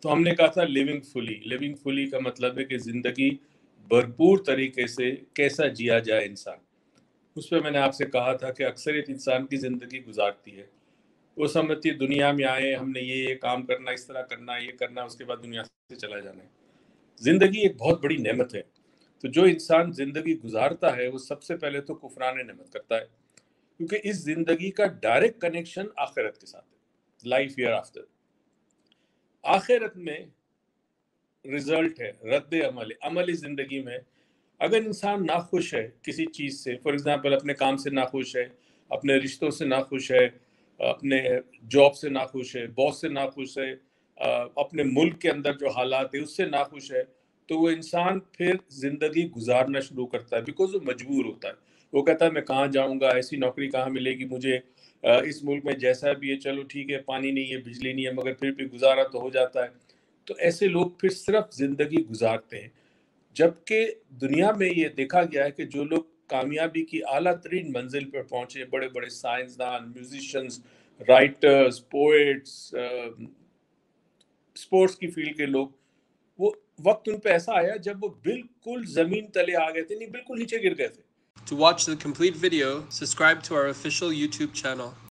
تو ہم نے کہا تھا لیونگ فلی کا مطلب ہے کہ زندگی بھرپور طریقے سے کیسا جیا جائے انسان. اس پہ میں نے آپ سے کہا تھا کہ اکثریت انسان کی زندگی گزارتی ہے، وہ سمجھتی ہے دنیا میں آئے ہم نے یہ کام کرنا، اس طرح کرنا، یہ کرنا، اس کے بعد دنیا سے چلا جانا ہے. زندگی ایک بہت بڑی نعمت ہے. تو جو انسان زندگی گزارتا ہے وہ سب سے پہلے تو کفران نعمت کرتا ہے، کیونکہ اس زندگی کا ڈائریکٹ کنیکشن آخرت کے ساتھ ہے، لائف ایئر آفٹر. آخرت میں رزلٹ ہے، رد عملی زندگی میں اگر انسان ناخوش ہے کسی چیز سے، فار ایگزامپل اپنے کام سے ناخوش ہے، اپنے رشتوں سے ناخوش ہے، اپنے جاب سے ناخوش ہے، باس سے ناخوش ہے، اپنے ملک کے اندر جو حالات ہے اس سے ناخوش ہے، تو وہ انسان پھر زندگی گزارنا شروع کرتا ہے، بیکاز وہ مجبور ہوتا ہے. وہ کہتا ہے میں کہاں جاؤں گا، ایسی نوکری کہاں ملے گی مجھے، اس ملک میں جیسا بھی ہے چلو ٹھیک ہے، پانی نہیں ہے، بجلی نہیں ہے، مگر پھر بھی گزارا تو ہو جاتا ہے. تو ایسے لوگ پھر صرف زندگی گزارتے ہیں. جبکہ دنیا میں یہ دیکھا گیا ہے کہ جو لوگ کامیابی کی اعلیٰ ترین منزل پر پہنچے، بڑے بڑے سائنسدان، میوزیشنز، رائٹرز، پوئٹس، اسپورٹس کی فیلڈ کے لوگ، وہ وقت ان پہ ایسا آیا جب وہ بالکل زمین تلے آ گئے تھے، نہیں بالکل نیچے گر گئے تھے. To watch the complete video, subscribe to our official YouTube channel.